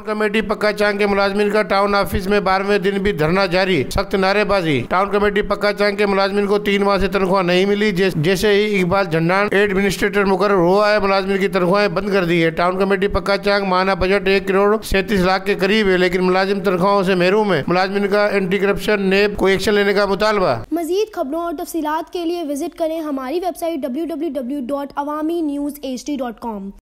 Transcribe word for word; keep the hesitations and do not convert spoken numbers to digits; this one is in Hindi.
कमेटी पक्का चांग के मुलाजमिन का टाउन ऑफिस में बारहवें दिन भी धरना जारी, सख्त नारेबाजी। टाउन कमेटी पक्का चांग के मुलाजमिन को तीन माह से तनख्वाह नहीं मिली। जैसे ही इकबाल झंडान एडमिनिस्ट्रेटर मुकर्रर हुआ है, मुलाजमिन की तनख्वाहें बंद कर दी है। टाउन कमेटी पक्का चांग माहाना बजट एक करोड़ सैंतीस लाख के करीब है, लेकिन मुलाजिम तनख्वाहों से महरूम है। मुलाजमिन का एंटी करप्शन नेब को एक्शन लेने का मुतालबा। मजीद खबरों और तफसीलात के लिए विजिट करें हमारी website W W W dot Awami news H D dot com.